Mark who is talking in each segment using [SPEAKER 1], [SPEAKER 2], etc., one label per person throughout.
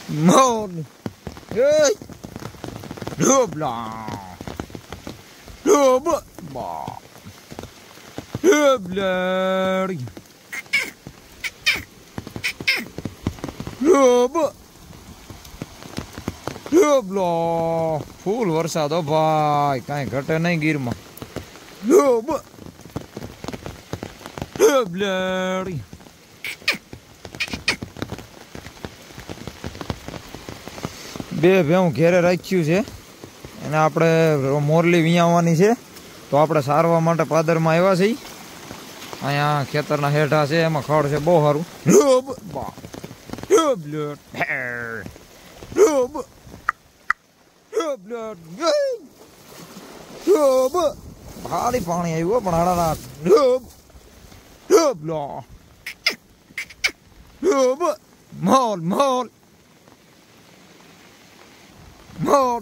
[SPEAKER 1] Một. Ê. Đớp là. Đớp bỏ. Đớp là. Đớp. Đớp là. ફૂલ વરસાદ હો ભાઈ, કાંઈ ઘટે નહીં ગીરમાં. ડૂબ ડૂબલેડી. બે ભેવું ઘેરે રાખ્યું છે, એને આપણે મોરલી વિયાવવાની છે, તો આપણે સારવા માટે પાદરમાં આવ્યા છીએ. અહીંયા ખેતરના હેઠા છે, એમાં ખડ છે બહુ સારું. ડૂબ બા ડૂબલેડ ડૂબ ભારી પાણી આવ્યું પણ હાડા મોલ મોલ મોલ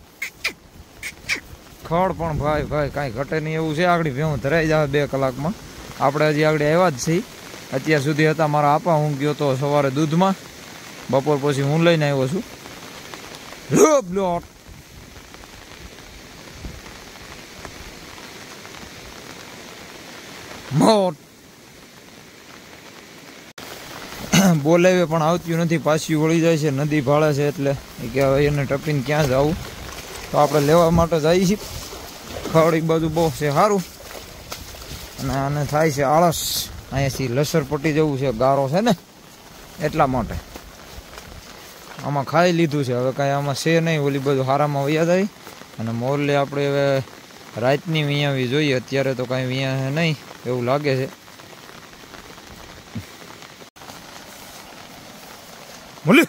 [SPEAKER 1] ખડ પણ ભાઈ ભાઈ કાંઈ ઘટે નહીં એવું છે. આગળ ભેવું ધરાઈ જાય 2 કલાકમાં. આપણે હજી આગળ આવ્યા જ છીએ. અત્યાર સુધી હતા મારા આપા, હું ગયો તો સવારે દૂધમાં, બપોર પછી હું લઈને આવ્યો છું. મોટ બોલાવે પણ આવતું નથી, પાછી વળી જાય છે. નદી ભાળે છે એટલે કે હવે એને ટપીને ક્યાં જવું, તો આપણે લેવા માટે જઈએ છીએ. ખડ બાજુ બહુ છે સારું, અને આને થાય છે આળસ. અહીંયાથી લસર પટી જવું છે, ગારો છે ને એટલા માટે. આમાં ખાઈ લીધું છે, હવે કાંઈ આમાં છે નહીં. ઓલી બધું હારામાં વૈયા જાય. અને મોરલે આપણે હવે રાતની વિયાવી જોઈએ. અત્યારે તો કાંઈ વિયા નહીં એવું લાગે છે. મોલી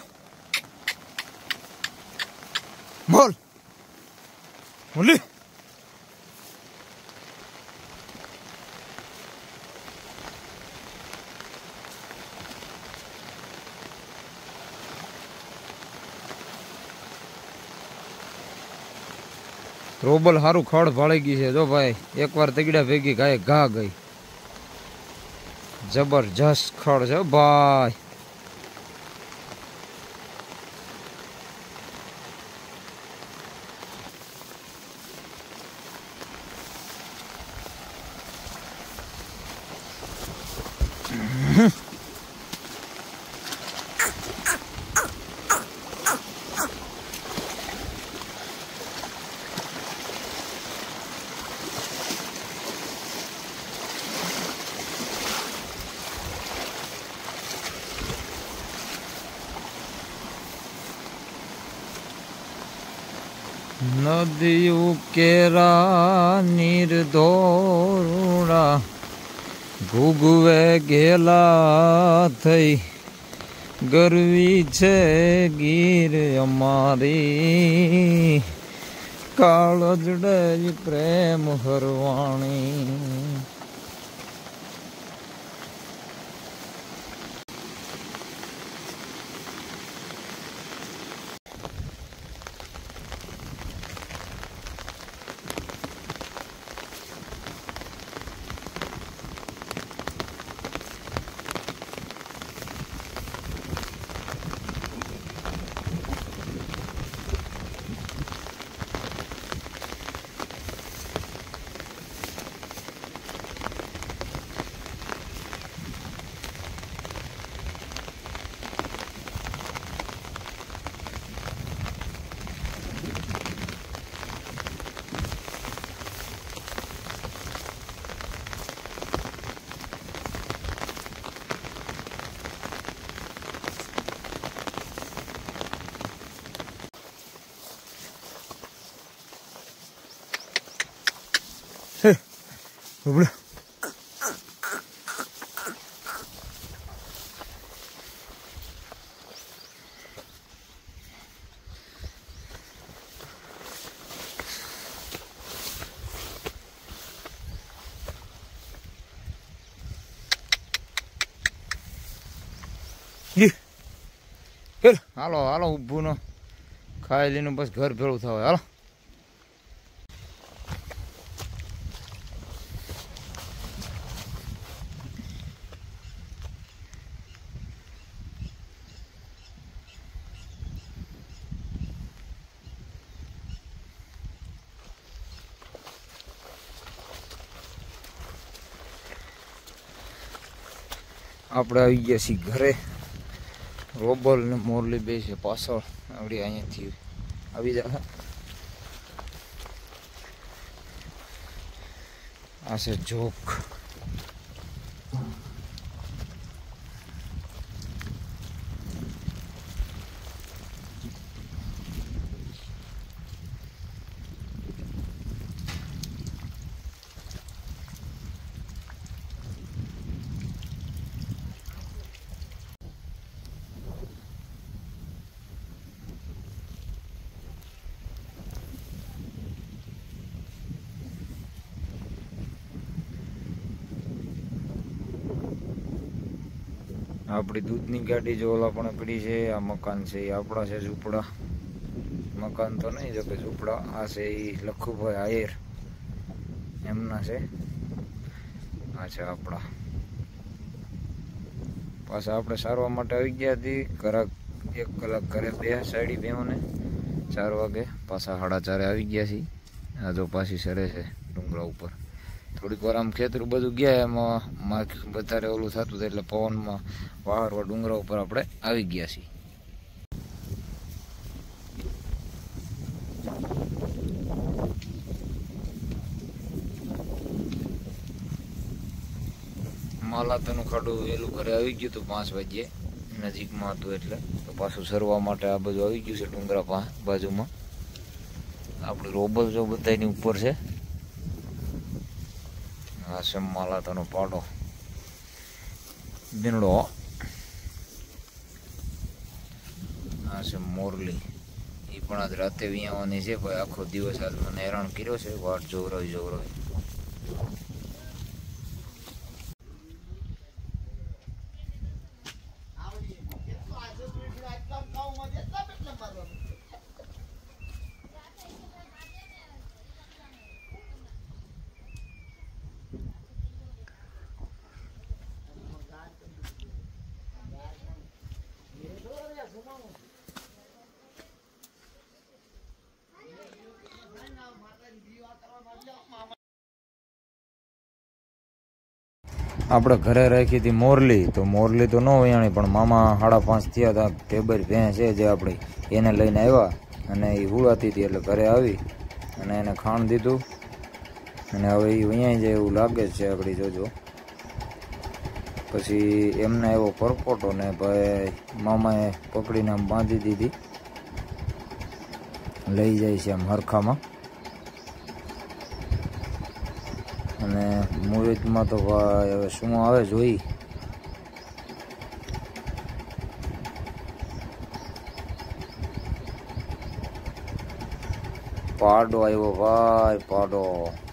[SPEAKER 1] મોલ મોલી રોબલ સારું ખડ ભાળી ગઈ છે. જો ભાઈ એકવાર તગડ્યા ભેગી ગાય ઘા ગઈ. જબરજસ્ત ખડ છે ભાઈ. નદીયું કેરા નીર ધોરુડા ભૂગવે ગેલા થઈ. ગરવી છે ગીર અમારી, કાળજડે પ્રેમ હરવાણી. Boleh. હાલો હાલો ઊભું ન ખાઈ લઈને બસ ઘર ભેળું થવાય. હાલો આપણે આવી ગયા છીએ ઘરે. રોબલ ને મોરલી બે છે પાછળ. આવડી અહીંયાથી આવી જાય. આ છે જોક. આપણી દૂધની ગાડી જો ઓલા પણ પડી છે. આ મકાન છે એ આપણા છે ઝૂંપડા. મકાન તો નહીં જો કે ઝૂંપડા. આ છે એ લખુભાઈ આયર એમના છે. આ છે આપણા. પાછા આપણે સારવા માટે આવી ગયા હતી. ઘરાક 1 કલાક ઘરે બે સાઈડી બેઓને 4 વાગે પાછા 4:30 આવી ગયા છીએ. આ જો પાછી સરે છે ડુંગરા ઉપર. થોડીક વાર આમ ખેતરું બધું ગયા એમાં વધારે ઓલું થતું હતું એટલે પવનમાં વાહરવા ડુંગરા ઉપર આપણે આવી ગયા છીએ. માલાતનું ખાડું વહેલું ઘરે આવી ગયું હતું 5 વાગ્યે. નજીકમાં હતું એટલે તો પાછું સરવા માટે આ બધું આવી ગયું છે ડુંગરા બાજુમાં. આપણું રોબલ જો બધાની ઉપર છે. આ છે માલાતનો પાડો દીનડો. આ છે મોરલી. એ પણ આજ રાતે વિયાવાની છે ભાઈ. આખો દિવસ આજ મને હેરાન કર્યો છે. વાટ જોવરાવી. આપણે ઘરે રાખી હતી મોરલી. તો મોરલી તો ન વયાણી પણ મામા 5:30 થયા હતા. ટેબર ભેંસ છે જે આપણી એને લઈને આવ્યા અને એ હુળાતી હતી એટલે ઘરે આવી અને એને ખાણ દીધું અને હવે એ વયાઈ જાય એવું લાગે છે આપણી. જોજો પછી એમને એવો પરપોટો ને ભાઈ મામાએ પકડીને આમ બાંધી દીધી. લઈ જાય છે આમ હરખામાં. અને મુહૂર્તમાં તો ભાઈ હવે શું આવે જોઈ. પાડો આવ્યો ભાઈ, પાડો.